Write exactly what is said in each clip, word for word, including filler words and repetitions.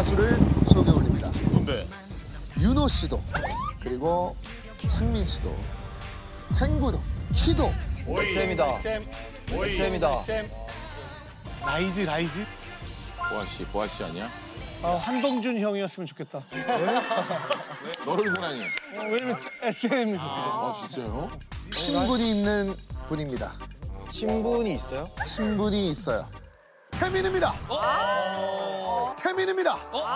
가수를 소개 올립니다. 뭔데? 윤호 씨도 그리고 창민 씨도 탱구도 키도 쌤이다. 쌤이다. 라이즈 라이즈? 보아 씨, 보아 씨 아니야? 아, 한동준 형이었으면 좋겠다. 너를 사랑해. 어, 왜냐면 에스엠이거든. 아, 진짜요? 친분이 있는 분입니다. 친분이 있어요? 친분이 있어요. 태민입니다. 태민입니다.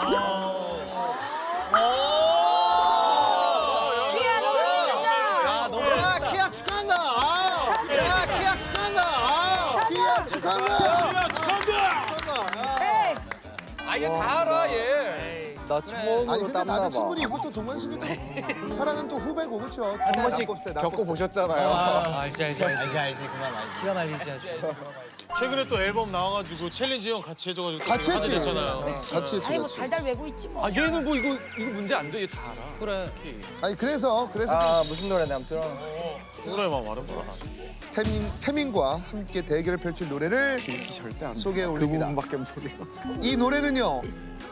키아 너무 믿는다. 야, 키아 축하한다. 아, 야, 키아 축하한다. 아, 키아 축하합니다. 키아 축하한다. 에이, 아 이거 다 알아 얘. 나 아니 처음으로 근데 땀나 다들 봐. 친분이 있고 또 동관식이 또 사랑은 또 후배고 그렇죠? 한 번씩 겪어보셨잖아요. 알지 알지 알지 알지 그만 알지. 기가 말리지 알지. 최근에 또 앨범 나와가지고 챌린지 형 같이 해줘가지고 같이 했지. 했잖아요. 같이 했지 아니 뭐 같이. 달달 외고 있지 뭐. 아 얘는 뭐 이거 이거 문제 안 돼. 얘 다 알아. 그래. 아니 그래서 그래서 아 무슨 노래네 한번 들어. 노래만 말해봐. 태민 태민과 함께 대결을 펼칠 노래를 절대 안 소개해 올립니다. 그 부분밖에 모르겠어. 이 노래는요.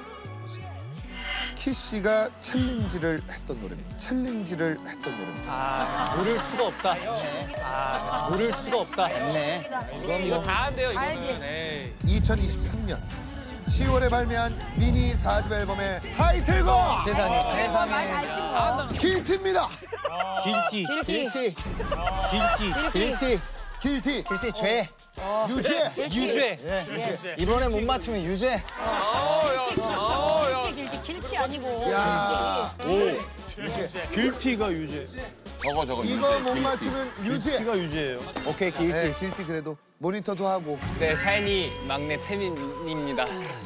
키 씨가 챌린지를 했던 노래입니다. 챌린지를 했던 노래입니다. 아 모를 수가 없다. 아 모를 수가 없다. 네. 이거 다 안돼요 이거는. 알지. 에이. 이천이십삼 년 시월에 발매한 미니 사 집 앨범의 타이틀곡 세상에. 어, 말 알지 뭐. 길티입니다. 길티. 길티. 길티. 길티. 길티 길티 죄. 유죄 유죄. 이번에 못 맞추면 유죄. 길티. 길티. 길티 아니고. 야 길티가 유죄. 저거 저거. 이거 못 맞추면 유죄. 가 유죄예요. 오케이 길티. 네, 길티 그래도 모니터도 하고 네 샤이니 막내 태민입니다.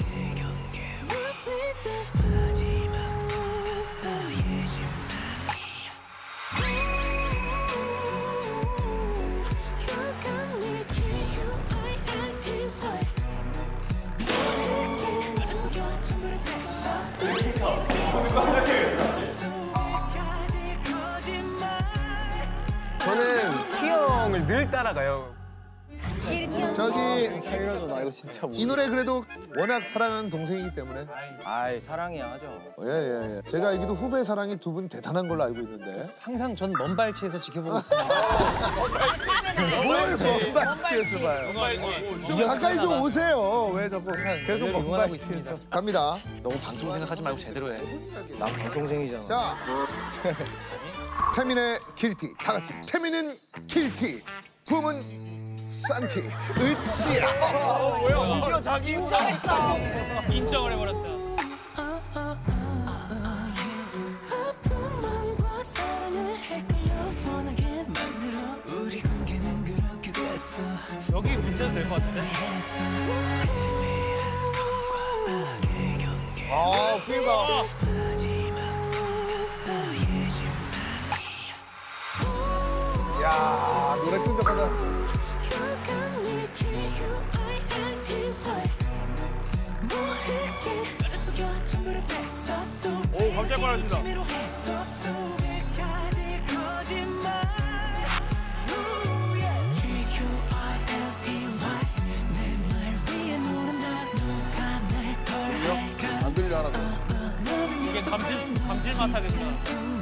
저는 키 형을 늘 따라가요. 저기 살려줘 나 이거 진짜 이 노래 그래도 워낙 사랑하는 동생이기 때문에 아이 사랑이야 하죠. 예예예 예. 제가 알기도 후배 사랑이 두 분 대단한 걸로 알고 있는데 항상 전 먼 발치에서 지켜보고 있습니다. 뭘 먼발치에서 봐요. 좀 가까이 좀 오세요. 왜 자꾸 계속 응원하고 먼발치에서 있습니다. 갑니다. 너무 방송 생각하지 말고 제대로 해. 난 방송생이잖아. 자 태민의 길티 다 같이 태민은 길티 붐은 산티 으쌰 드디어 자기 인정했어. 인정을 해버렸다. 여기 문제도 될 것 같은데? 아 피가 야 노래 끈적하다. 오, 갑자기 빨라진다. 안 들려 하나도. 이게 감질, 감질맛 하겠구나.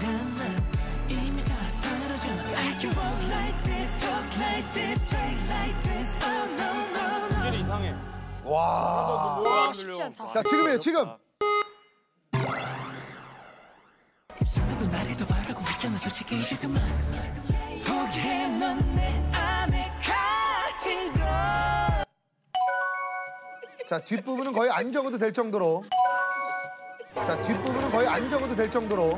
이게 이상해. 와. 쉽지 않다. 자 지금이에요 지금. 자 뒷부분은 거의 안 적어도 될 정도로. 자 뒷부분은 거의 안 적어도 될 정도로.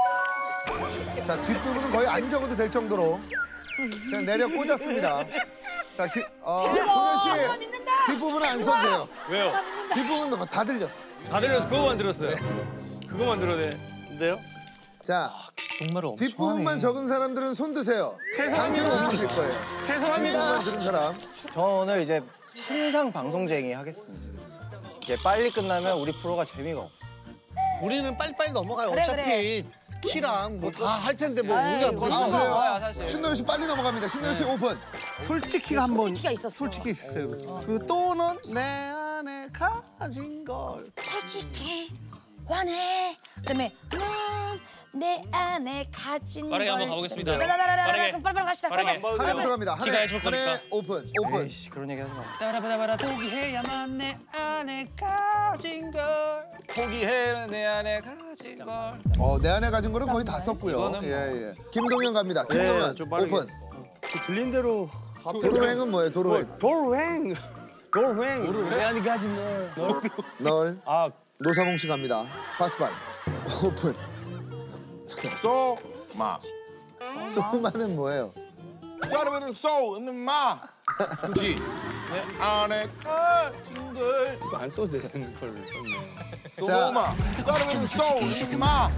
자 뒷부분은 거의 안 적어도 될 정도로. 그냥 내려 꽂았습니다. 자, 기, 어, 동현 씨 뒷부분은 안 써도 돼요. 왜요? 뒷부분은 다 들렸어. 다 들려서 그거만 들었어요. 그거만 들어야 자, 정말 엄청 뒷부분만 적은 사람들은 손 드세요. 죄송합니다. 단체로 옮기실 거예요. 죄송합니다. 뒷부분만 들은 사람. 저 오늘 이제 천상 방송쟁이 하겠습니다. 이게 빨리 끝나면 우리 프로가 재미가 없어. 우리는 빨리빨리 넘어가요. 그래, 어차피 그래. 키랑 뭐 다 할 텐데 뭐 아이, 우리가 뭐 뭐 아, 이거 그래요? 거야, 사실. 신동현 씨 빨리 넘어갑니다. 신동현 씨 오픈. 솔직히가 한번 솔직히가 있었어. 솔직히 있었어요. 그 또는 내 안에 가 가진 걸. 솔직히 원해. 그다음에 난 내 안에 가진 빠르게 걸. 한번 가보겠습니다. 빠르게. 빠르게. 빨리 빨리 갑시다. 빠르게. 빨리. 한해부터 갑니다. 키가 한해, 해줄 한해 거니까. 오픈, 오픈. 에이씨 그런 얘기 하지 마. 따라바라바라 포기해야만 내 안에 가진 걸. 포기해 내 안에 가진 걸. 어, 내 안에 가진 거는 거의 다 썼고요. 이거는 예, 예. 김동현 갑니다. 김동현 좀 빠르게. 오픈. 그 들린 대로 도로행은 뭐예요? 도로행. 돌행. 돌행. 내 안에 가진 걸. 널. 아 노사봉 씨 갑니다. 파스판. 오픈. 쏘마. 소마는 뭐예요? 따르면은 쏘 있는 마. 그지? 내 안에 가진 걸. 안 써도 되는 걸 썼네. 쏘마. 따르면은 쏘 있는 마.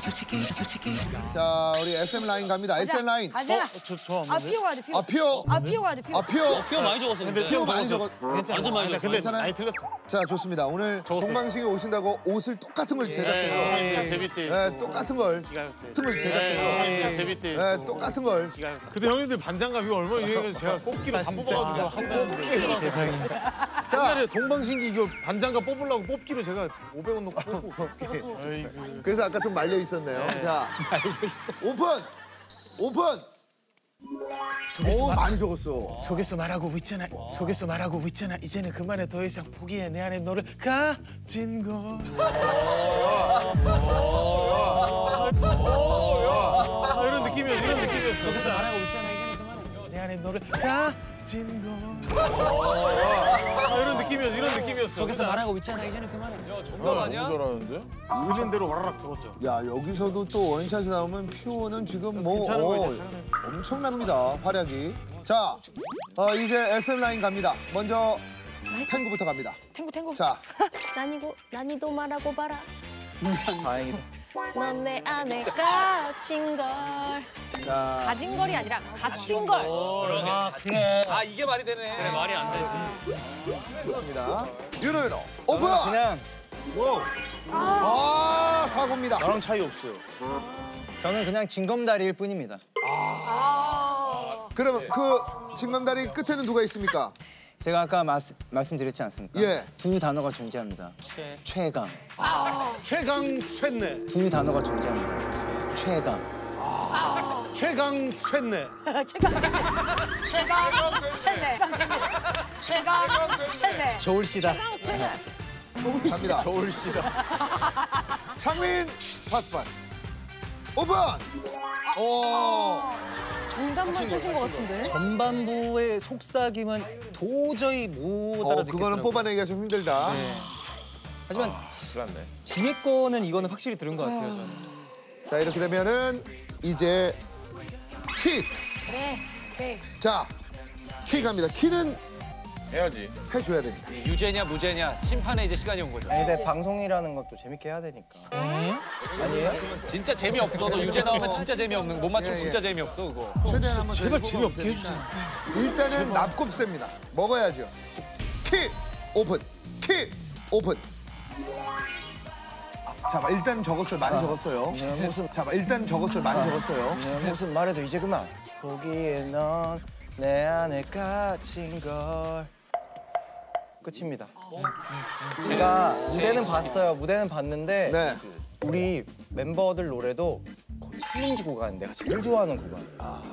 자, 우리 에스엠 라인 갑니다. 에스엠 라인. 가자. 저저 아 피오 가야 돼. 피오. 아, 피오. 아 피오 가야 돼. 피오. 아, 피오. 피오 많이 적었어. 근데 피오 많이 적었. 완전 많이 적었어. 괜찮아요? 많이 틀렸어. 자, 좋습니다. 오늘 동방신기 오신다고 옷을 똑같은 걸 제작해서. 데뷔 네, 똑같은 걸. 똑같은 걸 제작해서. 데뷔 때. 네, 똑같은 걸. 그때 형님들 반장갑 이거 얼마나 유행해서 제가 뽑기로 다 뽑아가지고 한 번. 옛날에 동방신기 이거 반장갑 뽑으려고 뽑기로 제가 오백 원 넣고 뽑고. 그래서 아까 좀 말려 있었네요. 자, 오픈. 오픈. 오, 많이 적었어. 속에서 말하고 있잖아. 속에서 말하고 있잖아. 이제는 그만해. 더 이상 포기해. 내 안에 너를 가진 걸. 아, 이런 느낌이었어. 이런 느낌이었어. 속에서 말하고 있잖아. 이제는 그만해. 내 안에 너를 가진 걸. 아, 이런 느낌이었어. 이런 느낌이었어. 속에서 말하고 있잖아. 이제는 그만해. 정답 아니야? 잘하는데? 울린 대로 와라락 적었죠. 야, 여기서도 또 원샷이 나오면 피오는 지금 뭐 괜찮은 거예요, 어, 괜찮은 엄청납니다. 활약이. 자, 어, 이제 에스엠 라인 갑니다. 먼저 탱구부터 갑니다. 탱고 탱고. 자, 난이고 난이도 말하고 봐라. 다행이다. 넌 내 안에 가진 걸. 자, 가진 걸이 아니라 갇힌 걸. 아 이게 말이 되네. 그래 말이 안 되지. 좋습니다. 유노 유노 오픈. 그냥 아, 사고입니다. 나랑 차이 없어요. 저는 그냥 징검다리일 뿐입니다. 그러면 그 징검다리 끝에는 누가 있습니까? 제가 아까 마스, 말씀드렸지 않습니까? 예. 두 단어가 존재합니다. 최강. 최강 쇳네. 두 단어가 존재합니다. 최강. 최강 쇳네. 최강 최강 세네. 최강 세네. 저울씨다. 최강 세네. 갑니다. 저울씨다. 창민 파스판 오픈. 오. 정답만 쓰신 것 같은데. 전반부의 속삭임은 도저히 못 어, 알아듣겠더라고요. 그거는 뽑아내기가 좀 힘들다. 하지만 그렇네. 뒤에 거는 이거는 확실히 들은 것 같아요. 저는. 자, 이렇게 되면은 이제 키. 그래. 오케이. 자, 키 갑니다. 키는 해야지. 해줘야 됩니다. 유죄냐 무죄냐 심판의 이제 시간이 온 거죠. 아니, 근데 방송이라는 것도 재밌게 해야 되니까. 진짜 재미없어. 너 유죄 나오면 진짜 재미없는 거. 못 맞추면 예, 예. 진짜 재미없어 그거. 최대한 한번 제발 저희 재미없게 뽑아보면 해주세요. 됩니다. 일단은 납곱새입니다. 먹어야죠. 키 오픈. 키 오픈. 자, 봐, 일단 적었어요. 많이 적었어요. 네, 무슨 자, 봐, 일단 적었어요. 많이 적었어요. 네, 무슨 말해도 이제 그만. 거기에 넌 내 안에 갇힌 걸. 끝입니다. 제가 무대는 봤어요. 무대는 봤는데 네. 우리 멤버들 노래도 거의 챌린지 구간, 내가 제일 좋아하는 구간.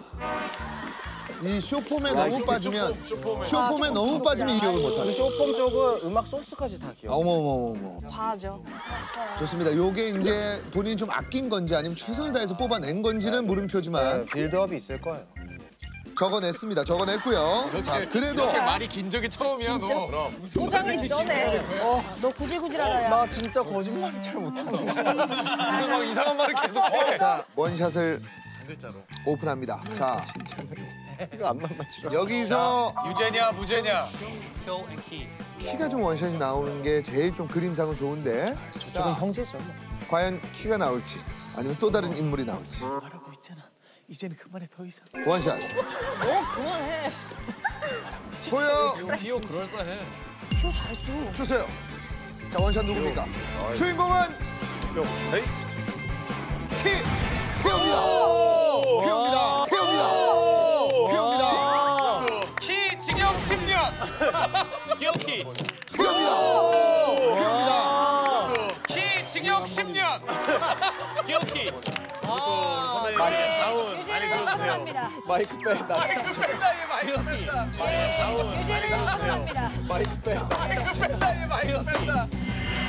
이 쇼폼에 너무 빠지면 쇼폼에 너무 빠지면 이력을 그 못하네. 쇼폼 쪽은 음악 소스까지 다 아, 기억. 어머 어머 어머. 과하죠. 좋습니다. 요게 이제 본인이 좀 아낀 건지 아니면 최선을 다해서 뽑아낸 건지는 물음표지만 빌드업이 있을 거예요. 적어냈습니다. 적어냈고요. 자, 그래도 말이 긴 적이 처음이야 너. 포장이 쩌네. 어, 너 구질구질하다 야. 나 진짜 거짓말 잘 못하는 거야. 이상한 말을 계속해. 자, 원샷을 오픈합니다. 자, 이거 안만 맞추면. 여기서 유죄냐 무죄냐. 표 앤 키. 키가 좀 원샷이 나오는 게 제일 좀 그림상은 좋은데 저건 형제죠. 과연 키가 나올지 아니면 또 다른 인물이 나올지. 말하고 있잖아. 이제는 그만해. 더 이상. 원샷 너 그만해. 보여 비오 그럴싸해. 피오 잘했어. 주세요. 자, 원샷 누굽니까? 주인공은 에이. 키 피오입니다. 피오입니다. 피오입니다. 피오입니다. 키 징역 십 년. 기억 키. 피오입니다. 기억키. 네, 유진을 응원합니다. 마이크 빼. 나 진짜. 기억키. 유진을 응원합니다. 마이크 빼. 나 진짜. 기억키.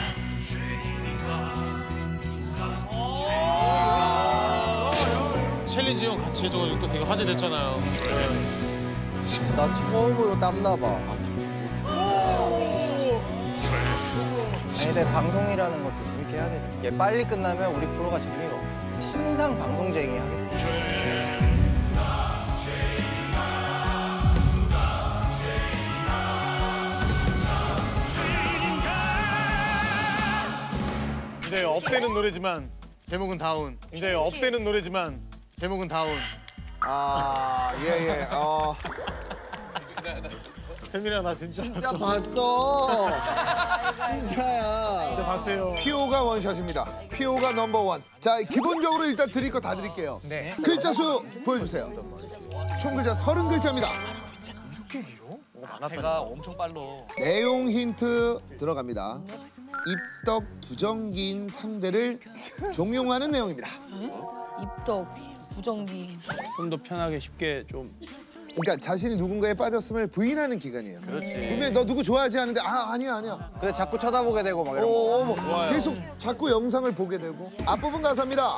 챌린지 형 같이 해줘가지고 또 되게 화제됐잖아요. 나 처음으로 땀나 봐. 아니 근데 방송이라는 것도 재밌게 해야 돼. 이게 빨리 끝나면 우리 프로가 재미가 없어. 항상 방송쟁이 하겠습니다. 이제 업되는 노래지만 제목은 다운. 이제 업되는 노래지만 제목은 다운. 아, 예, 예. 어. 혜민아 나 진짜 진짜 봤어. 진짜야. 진짜 봤대요. 피오가 원샷입니다. 피오가 넘버원. 자, 기본적으로 일단 드릴 거 다 드릴게요. 네. 글자 수 보여주세요. 총 글자 서른 글자입니다. 제가 엄청 빨로. 내용 힌트 들어갑니다. 입덕 부정기인 상대를 종용하는 내용입니다. 입덕, 부정기. 좀 더 편하게 쉽게 좀. 그러니까 자신이 누군가에 빠졌음을 부인하는 기간이에요. 그렇지. 분명히 너 누구 좋아하지 않은데 아 아니야 아니야. 근데 자꾸 쳐다보게 되고 막 이런 거. 오, 뭐 계속 자꾸 영상을 보게 되고. 앞부분 가사입니다.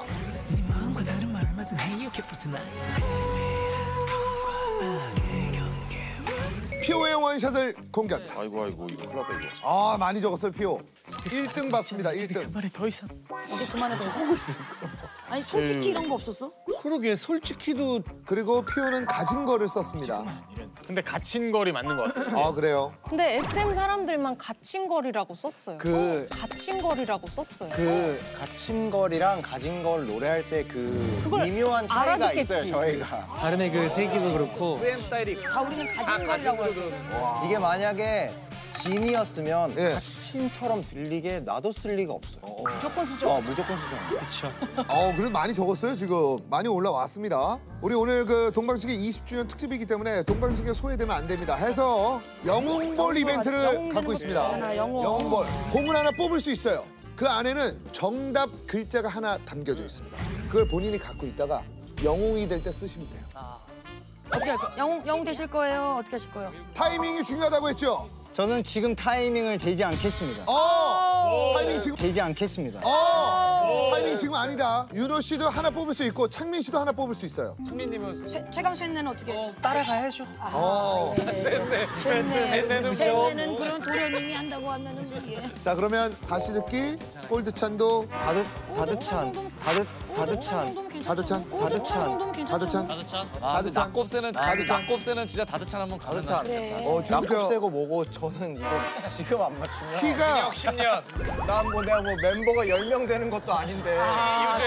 피오의 원샷을 공개합니다. 아이고 아이고 이거 큰일 났다 이거. 아 많이 적었어요 피오. 일 등 받습니다. 일 등. 이제 그만해도 아니 솔직히 이런 거 없었어? 그러게 솔직히도 그리고 피오는 가진 거를 썼습니다. 근데 갇힌 거리 맞는 것 같아요. 아 그래요? 근데 에스엠 사람들만 갇힌 거리라고 썼어요. 그- 갇힌 거리라고 썼어요. 그 갇힌 걸이랑 가진 걸 노래할 때 그 그걸 미묘한 차이가 알아듣겠지. 있어요 저희가. 발음의 그 세기도 그렇고. 다 우리는 가진 거리라고 하고. 이게 만약에 진이었으면 예. 갇힌처럼 들리게 놔뒀을 리가 없어요. 무조건 수정. 어 무조건 수정. 그쵸. 어 그래도 많이 적었어요 지금. 많이 올라왔습니다. 우리 오늘 그 동방신기 이십 주년 특집이기 때문에 동방신기가 소외되면 안 됩니다. 해서 영웅볼 이벤트를 영웅 갖고 되는 있습니다. 것도 있잖아, 영웅. 영웅볼. 공을 하나 뽑을 수 있어요. 그 안에는 정답 글자가 하나 담겨져 있습니다. 그걸 본인이 갖고 있다가 영웅이 될 때 쓰시면 돼요. 어떻게 할 거예요? 영웅, 영웅 되실 거예요? 어떻게 하실 거예요? 타이밍이 중요하다고 했죠? 저는 지금 타이밍을 재지 않겠습니다. 어! 타이밍 지금 재지 않겠습니다. 어! 타이밍 지금 아니다. 윤호 씨도 하나 뽑을 수 있고 창민 씨도 하나 뽑을 수 있어요. 최, 최강 쇤네는 어떻게? 따라가야죠. 어. 쇤네. 쇤네. 쇤네는 그런 도련님이 한다고 하면은 예. 자 그러면 다시 듣기 골드찬도 다득 다득찬 다득 다득찬 다드찬 다득찬 다드찬 다드찬. 다드찬 낙곱새는 다드찬. 낙곱새는 진짜 다드찬 한번 가자. 다득찬. 그래. 어 지금 낙곱 저 세고 뭐고 저는 이거 지금 안 맞추면 키가 십 년. 난 뭐 내가 뭐 멤버가 열 명 되는 것도 아닌데. 아,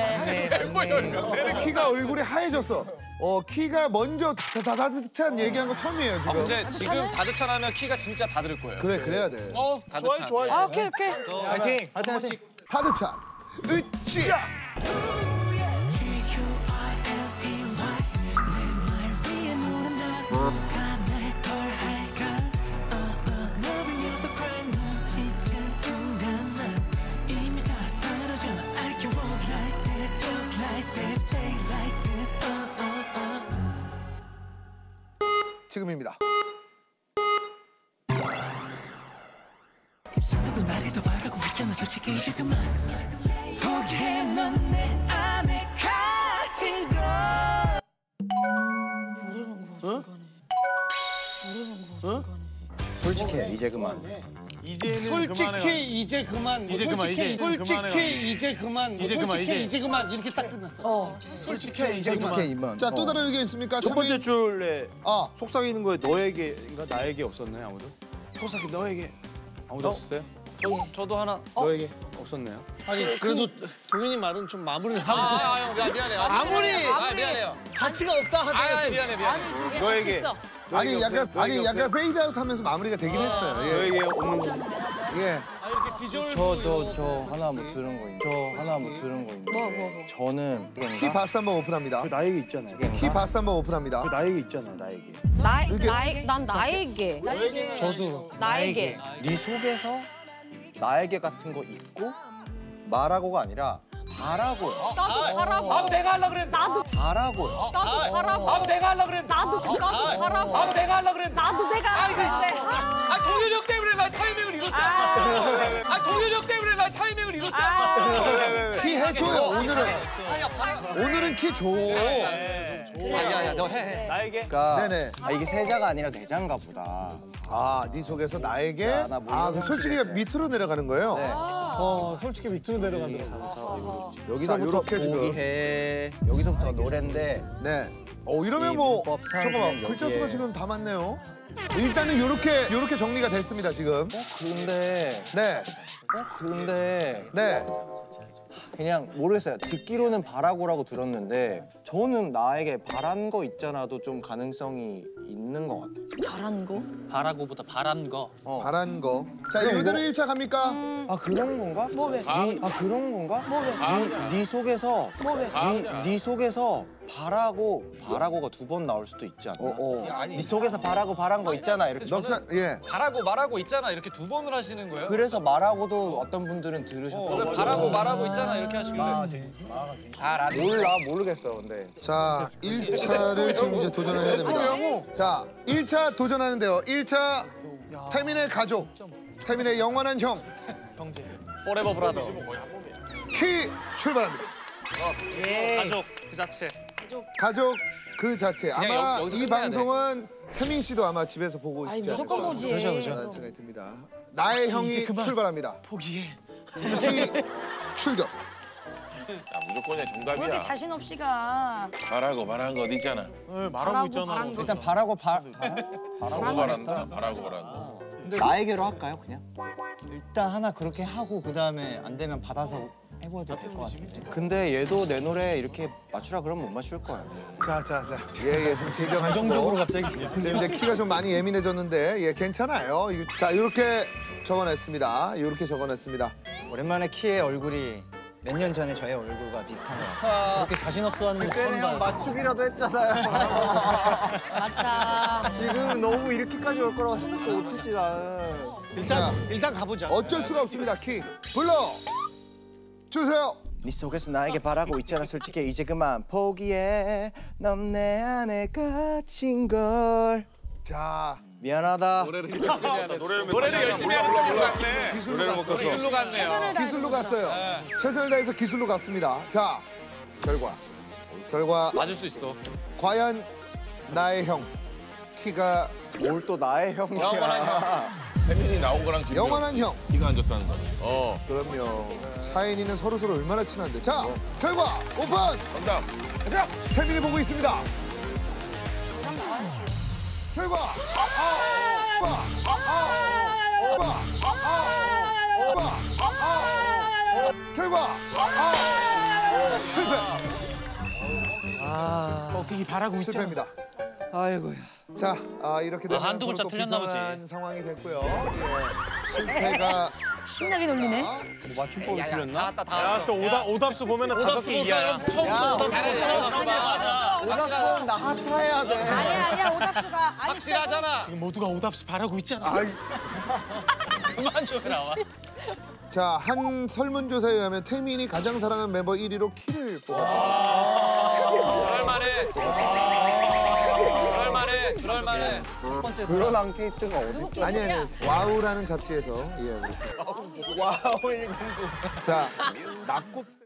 그러네. 키가 얼굴이 하얘졌어. 어 키가 먼저 다다다드찬 얘기한 거 처음이에요 아, 지금. 근데 지금 다드찬 하면 키가 진짜 다 들을 거예요. 그래 그래야 돼. 어, 다드찬. 좋아요, 아, 오케이, 오케이. 파이팅. 파이팅 파이팅. 다드찬 으쌰. 지금입니다. 솔직해 이제 그만. 이제는 그만해. 솔직히 이제 그만. 이제 그만, 이제 그만해. 솔직히 이제 그만. 이제 그만, 솔직히 이제. 이제 그만. 이렇게 딱 끝났어. 어. 솔직해 이제 그만. 자 또 다른 의견 있습니까? 첫 번째 줄에 아 속삭이는 거에 너에게인가 나에게 없었나요 아무도? 속삭이 너에게 아무도 없었어요? 저, 저도 하나. 너에게 없었나요? 아니 그래도 동현이 말은 좀 마무리를 하고. 아, 아, 형, 자, 미안해요. 아, 아무리 아, 미안해요. 가치가 없다 아, 하더라도. 미안해, 미안해. 두개 너에게. 있어. 아니 약간 없어요? 아니 너에게 약간 페이드아웃 하면서 마무리가 되긴 했어요. 너에게 없는 거. 예. 예. 아 이렇게 뒤져올. 저 저 저 하나 뭐 들은 거 있는데. 저 하나 뭐 들은 거 있는데. 뭐, 뭐, 뭐. 저는 키 바스 한번 오픈합니다. 그 나에게 있잖아요. 키 바스 한번 오픈합니다. 그 나에게 있잖아요 나에게. 나, 이게- 나에, 난 나에게. 저도. 나에게. 네 속에서 나에게 같은 거 있고 말하고가 아니라 바라고요. 나도 바라고. 아, 내가 하려고 그랬는데. 나도 바라고요. 나도 바라고. 아, 내가 하려고 그랬는데. 나도 나도 바라고. 아, 내가 하려고 그랬는데. 나도 내가 하려고 했는데. 아, 동현이 형 때문에 나 타이밍을 잃었잖아. 아, 동현이 형 때문에 나 타이밍을 잃었잖아. 키 해줘요. 오늘은 아야, 바라. 오늘은 키 줘. 야야야, 너 해. 나에게. 그러니까 네네. 아, 이게 세자가 아니라 대자인가 보다. 아, 네 속에서 나에게. 자, 나 몰라. 아, 그 솔직히 밑으로 내려가는 거예요. 네. 어, 솔직히 밑으로 내려간다. 여기서부터 이렇게 지금. 보기해. 여기서부터 노래인데. 네. 어, 이러면 뭐 문법상 잠깐만 그냥 글자 여기에. 수가 지금 다 맞네요. 일단은 요렇게 요렇게 정리가 됐습니다 지금. 근데 네, 어 근데 네. 그냥 모르겠어요. 듣기로는 바라고라고 들었는데 저는 나에게 바란 거 있잖아도 좀 가능성이 있는 것 같아요. 바란 거? 바라고보다 바란 거. 어. 바란 거. 자, 이대로 일 차 갑니까? 아 그런 건가? 뭐 왜? 니, 아 그런 건가? 뭐 왜? 니, 니 속에서 뭐 왜? 니, 니 속에서 바라고 바라고가 두 번 나올 수도 있지 않나? 어, 어. 니 속에서 바라고 바란 거 있잖아 이렇게. 넉산, 예. 바라고 말하고 있잖아. 이렇게 두 번을 하시는 거예요? 그래서 말하고도 어떤 분들은 들으셨던 원래 거죠. 바라고 말하고 있잖아. 이렇게 하시길래. 몰라 모르겠어 근데. 자, 일 차를 지금 이제 도전을 해야 됩니다. 자, 일 차 도전하는데요. 일 차 태민의 가족, 태민의 영원한 형, 형제. 포레버 브라더. 키 출발합니다. 가족 그 자체. 가족 그 자체. 그냥 아마 여- 여기서 이 끝내야 방송은 태민 씨도 아마 집에서 보고 아니 있지 무조건 않을까 보지. 그렇죠, 그렇죠. 라는 생각이 듭니다. 나의 형이 출발합니다. 포기해. 키 출격. 야, 무조건이야 왜 정답이야. 이렇게 자신 없이 가? 바라고 말한 거 어디 있잖아. 네, 말하고 바라고 있잖아. 바란 거. 일단 바라고 바 바라고 말한다. 바라고 말한다. 나에게로 할까요 그냥? 일단 하나 그렇게 하고 그 다음에 안 되면 받아서 해봐도 될 것 같은데. 근데 얘도 내 노래 이렇게 맞추라 그러면 못 맞출 거야. 자, 자, 자. 예, 예, 좀 진정하시고. 정적으로 갑자기. 지금 이제 키가 좀 많이 예민해졌는데, 예, 괜찮아요. 이거- 자, 이렇게 적어냈습니다. 이렇게 적어냈습니다. 오랜만에 키의 얼굴이 몇 년 전에 저의 얼굴과 비슷한 것 같아요. 저렇게 자신 없어 하는 거 처음 봐요. 맞추기라도 했잖아요. 맞다. 지금 너무 이렇게까지 올 거라고 생각도 못했지 나는. 일단, 일단 가보자. 어쩔 수가 없습니다, 키. 불러 주세요. 네 속에서 나에게 바라고 있잖아 솔직히 이제 그만 포기해. 넌 내 안에 갇힌 걸. 자, 미안하다. 노래를 열심히 하는 거 몰랐네. 기술로 갔어요. 기술로 갔네요. 기술로 갔어요. 최선을 다해서 기술로 갔습니다. 자, 결과. 결과, 맞을 수 있어. 과연 나의 형, 키가 뭘 또 나의 형이야. 영원한 형. 태민이 나온 거랑 지금 영원한 형. 키가 안 좋다는 거. 어. 그럼요. 사인이는 서로서로 얼마나 친한데. 자, 결과 오픈! 정답. 가자. 태민이 보고 있습니다. 결과! 아, 아, 아, 아, 아, 아, 아, 아, 결과! 아, 아, 실패! 꺾이기 바라고 있잖아. 실패입니다. 아이고야. 자, 아, 이렇게 되면 한두 서로 글자 또 틀렸나 보지. 불편한 상황이 됐고요. 예. 실패가 신나게 놀리네. 맞춤법이 틀렸나? 다 왔다 다 야, 또 오답 오답수 보면은 다섯 오답수 이야. 처음부터 오답수 맞아. 오답은 나 하차해야 돼. 아니야 아니야 오답수가. 아니, 확실하잖아. 지금 모두가 오답수 바라고 있잖아. 그만 좀 나와. 자, 한 설문조사에 의하면 태민이 가장 사랑하는 멤버 일 위로 키를 뽑았다. 그럴만해. 그럴만해. 그럴만해. 첫 번째 그런 앙케이트가 어딨어? 아니, 아니, 와우라는 잡지에서. 예, 그렇게. 와우 일공구. 자, 낙곱.